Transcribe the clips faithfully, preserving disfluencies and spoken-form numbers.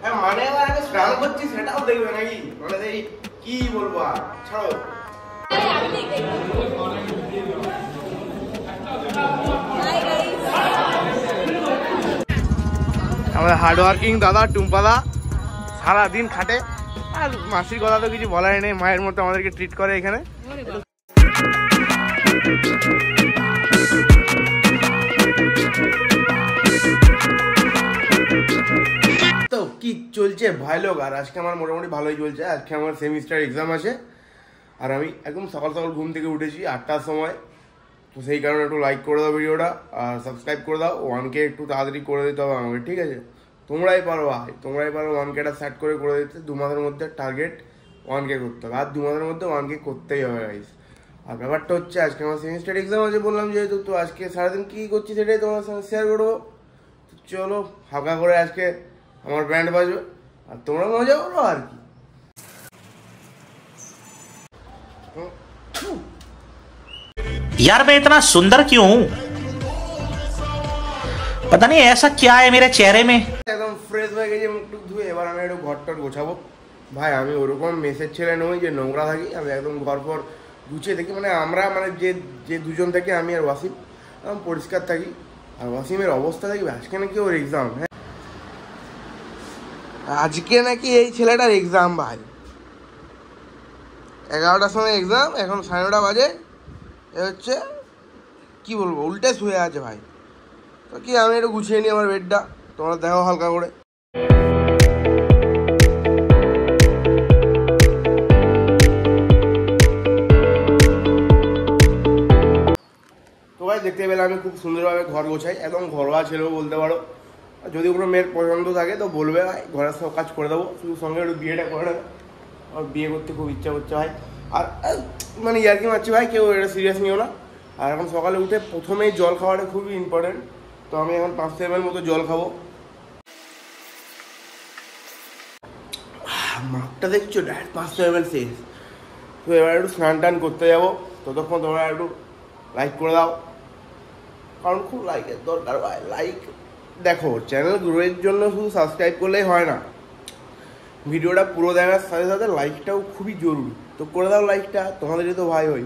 হ্যাঁ মানে এবার আমি স্নান করছি সেটাও দেখবে নাকি? মানে এই কি বলবো আর ছাড়ো। আমাদের হার্ডওয়ার্কিং দাদা টুম্পাদা সারাদিন খাটে, আর মাসির কথা তো কিছু বলার নেই, মায়ের মতো আমাদেরকে ট্রিট করে এখানে। তো কি চলছে ভাই লোক? আর আজকে আমার মোটামুটি ভালোই চলছে। আজকে আমার সেমিস্টার এক্সাম আছে, আর আমি একদম সকাল সকাল ঘুম থেকে উঠেছি আটটার সময়। তো সেই কারণে একটু লাইক করে দাও ভিডিওটা, আর সাবস্ক্রাইব করে দাও। ওয়ানকে একটু তাড়াতাড়ি করে দিতে হবে আমাকে, ঠিক আছে? তোমরাই পারো ভাই, তোমরাই পারো ওয়ানকেটা সেট করে করে দিতে। দু মাসের মধ্যে টার্গেট ওয়ানকে করতে হবে, আর দু মাসের মধ্যে ওয়ানকে করতেই হবে গাইস। আর ব্যাপারটা হচ্ছে আজকে আমার সেমিস্টার এক্সাম আছে বললাম যেহেতু, তো আজকে সারাদিন কী করছি সেটাই তোমার সঙ্গে শেয়ার করবো। তো চলো হালকা করে আজকে আমার ব্যান্ড বাজবে আর তোমরা মজা করো আর কি। यार मैं इतना सुंदर क्यों हूं? पता नहीं ऐसा क्या है मेरे चेहरे में। একদম ফ্রেশ হয়ে গেছে, মুখ টুক ধুয়ে এবার আমি একটু ঘর টর গোছাবো। ভাই আমি ওরকম মেসের ছেলে নই যে নোংরা থাকি, আমি একদম ঘর ফর গুছিয়ে থাকি। মানে আমরা মানে যে যে দুজন থাকি, আমি আর ওয়াসিম, একদম পরিষ্কার থাকি। আর ওয়াসিমের অবস্থা থাকবে আজকে নাকি ওর এক্সাম। হ্যাঁ আজকে নাকি এই ছেলেটার এক্সাম ভাই, এগারোটার সময় এক্সাম, এখন সাড়ে নটা বাজে। এ হচ্ছে কি বলবো, উল্টে শুয়ে আছে ভাই। তো কি আমি একটু গুছিয়ে নিই আমার বেডটা, তোমরা দেখো হালকা করে। তো ভাই দেখতে পেলে আমি খুব সুন্দরভাবে ঘর গোছাই, একদম ঘরোয়া ছেলেও বলতে পারো। যদি কোনো মেয়ের পছন্দ থাকে তো বলবে, ভাই ঘরের সব কাজ করে দেবো, শুধু সঙ্গে একটু বিয়েটা করে দেবো। আমার বিয়ে করতে খুব ইচ্ছা করছে ভাই। আর মানে ইয়ার্কি মারছি ভাই, কেউ এটা সিরিয়াস নিও না। আর এখন সকালে উঠে প্রথমেই জল খাওয়াটা খুবই ইম্পর্টেন্ট। তো আমি এখন পাঁচশো এম এল মতো জল খাবো। মাপটা দেখছো, ডাইরেক্ট পাঁচশো এম এল শেষ। তো এবার একটু স্নান টান করতে যাবো, ততক্ষণ তোমরা একটু লাইক করে দাও, কারণ খুব লাইকের দরকার ভাই। লাইক দেখো, চ্যানেল গ্রোয়ের জন্য শুধু সাবস্ক্রাইব করলেই হয় না, ভিডিওটা পুরো দেখার সাথে সাথে লাইকটাও খুবই জরুরি। তো করে দাও লাইকটা, তোমাদেরই তো ভাই হই।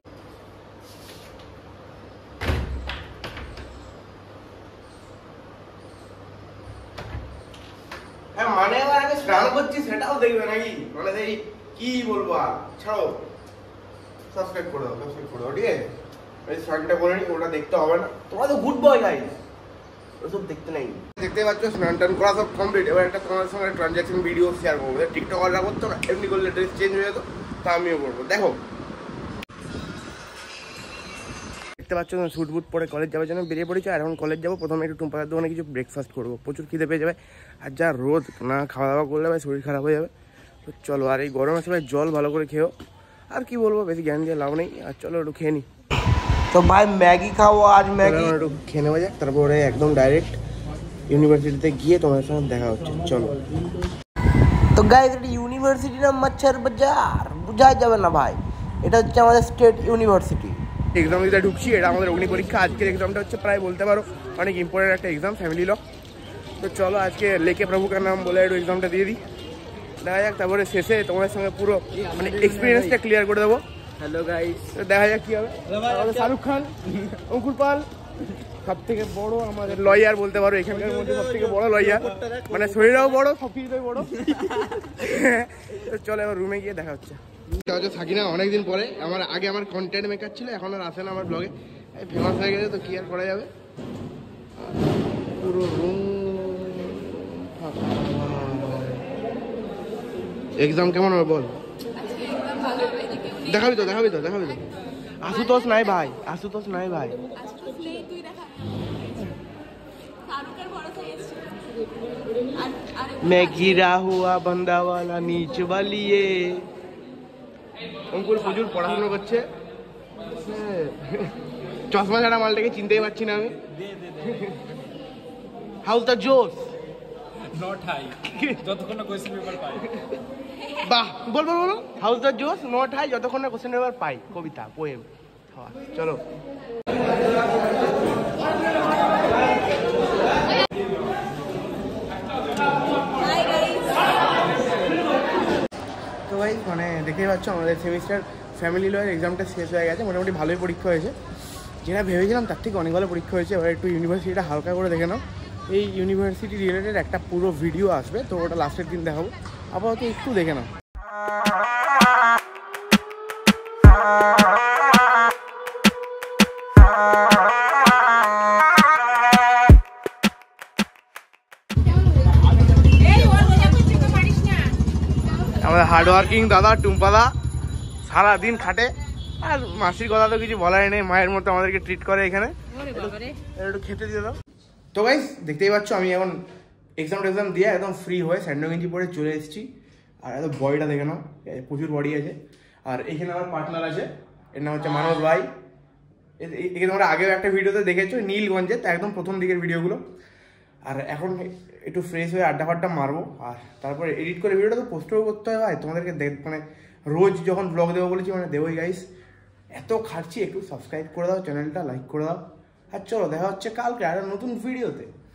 হ্যাঁ মানে এবার আমি স্নান করছি সেটাও দেখবে নাকি? মানে এই কি বলবো আর ছাড়ো। সাবস্ক্রাইব করে দাও, সাবস্ক্রাইব করে দাও, ঠিক আছে? এই স্নানটা করে নি, ওটা দেখতে হবে না। তোমরা তো গুড বয় গাইস, ওসব দেখতে নেই। দেখতে পাচ্ছ স্নান টান করা সব কমপ্লিট। এবার একটা তোমাদের সঙ্গে ট্রানজ্যাকশন ভিডিও শেয়ার করবো। টিকটকাররা করতো না, এমনি করলে ড্রেস চেঞ্জ হয়ে যেত, তা আমিও করবো। দেখো দেখতে পাচ্ছ স্যুট বুট পরে কলেজ যাওয়ার জন্য বেরিয়ে পড়েছি। আর এখন কলেজ যাবো, প্রথমে একটু টুম্পাদার দোকানে কিছু ব্রেকফাস্ট করবো, প্রচুর খিদে পেয়ে যাবে। আর যা রোদ, না খাওয়া দাওয়া করলে ভাই শরীর খারাপ হয়ে যাবে। তো চলো, আর এই গরমের সময় জল ভালো করে খেও। আর কি বলবো, বেশি জ্ঞান দিয়ে লাভ নেই। আর চলো একটু খেয়ে নিই। তো ভাই ম্যাগি খাবো আজ, ম্যাগি একটু খেয়ে নেওয়া যাক, তারপরে একদম ডাইরেক্ট ইউনিভার্সিটিতে গিয়ে তোমাদের সঙ্গে দেখা হচ্ছে। চলো। তো গাইস এটা ইউনিভার্সিটি না মচ্ছর বাজার, বোঝা যাবে না ভাই, এটা হচ্ছে আমাদের স্টেট ইউনিভার্সিটি। এক্সাম দিতে ঢুকছি, এটা আমাদের অগ্নি পরীক্ষা। আজকের এক্সামটা হচ্ছে প্রায় বলতে পারো অনেক ইম্পর্টেন্ট একটা এক্সাম, ফ্যামিলি ল। তো চলো আজকে লেকে প্রভুকার নাম বলে একটু এক্সামটা দিয়ে দিই, দেখা যাক। তারপরে শেষে তোমাদের সঙ্গে পুরো মানে এক্সপিরিয়েন্সটা ক্লিয়ার করে দেবো। হ্যালো গাইস, দেখা যাক কি হবে। শাহরুখ খান, অঙ্কুর পাল, সব থেকে বড় আমাদের লয়ার বলতে পারো, এখানকার মধ্যে সব থেকে বড় লয়ার, মানে শরীরও বড়, সব কিছুতেই বড়। তো চলো এবার রুমে গিয়ে দেখা হচ্ছে। থাকি না অনেকদিন পরে, আমার আগে আমার কন্টেন্ট মেকার ছিল, এখন আর আসে না আমার ব্লগে। ফেমাস হয়ে গেছে তো কি আর করা যাবে। পুরো রুম এক্সাম কেমন হবে বল? দেখাবি তো দেখাবি তো দেখাবি তো আশুতোষ নাই ভাই, আশুতোষ নাই ভাই। मैं गिरा हुआ बंदा वाला नीच वालिए। অঙ্কুর প্রচুর পড়াশোনা করছে, চশমা ছাড়া মালটাকে চিনতেই পারছি না আমি। How's the josh not high, যতক্ষণ না কোশ্চেন পেপার পাই। বাহ, বল বল বল। How's the josh not high, যতক্ষণ না কোশ্চেন পেপার পাই। কবিতা, পোয়েম। চলো Hi guys. ভাই মানে দেখতেই পাচ্ছ আমাদের সেমিস্টার ফ্যামিলি লয়ের এক্সামটা শেষ হয়ে গেছে, মোটামুটি ভালোই পরীক্ষা হয়েছে, যেটা ভেবেছিলাম তার থেকে অনেক ভালো পরীক্ষা হয়েছে। এবার একটু ইউনিভার্সিটিটা হালকা করে দেখে নাও। এই ইউনিভার্সিটি রিলেটেড একটা পুরো ভিডিও আসবে, তো ওটা লাস্টের দিন দেখাবো, আপাতত একটু দেখে নাও। আমাদের হার্ডওয়ার্কিং দাদা টুম্পাদা সারাদিন খাটে, আর মাসির কথা তো কিছু বলাই নেই, মায়ের মতো আমাদেরকে ট্রিট করে এখানে, একটু খেতে দিয়ে দাও। তো গাইস দেখতেই পাচ্ছ আমি এখন এক্সাম টেক্সাম দিয়ে একদম ফ্রি হয়ে স্যান্ডো গেঞ্জি পরে চলে এসেছি। আর এত বডিটা দেখে নাও, প্রচুর বডি আছে। আর এখানে আমার পার্টনার আছে, এর নাম হচ্ছে মানব ভাই। একে তোমরা আগেও একটা ভিডিওতে দেখেছো নীলগঞ্জে, তা একদম প্রথম দিকের ভিডিওগুলো। আর এখন একটু ফ্রেশ হয়ে আড্ডা ফাড্ডা মারবো, আর তারপরে এডিট করে ভিডিওটা তো পোস্টও করতে হয় ভাই, তোমাদেরকে দেখ মানে রোজ যখন ব্লগ দেবো বলেছি মানে দেবোই গাইস। এত খাচ্ছি, একটু সাবস্ক্রাইব করে দাও চ্যানেলটা, লাইক করে দাও। আর চলো দেখা হচ্ছে কালকে আর নতুন ভিডিওতে।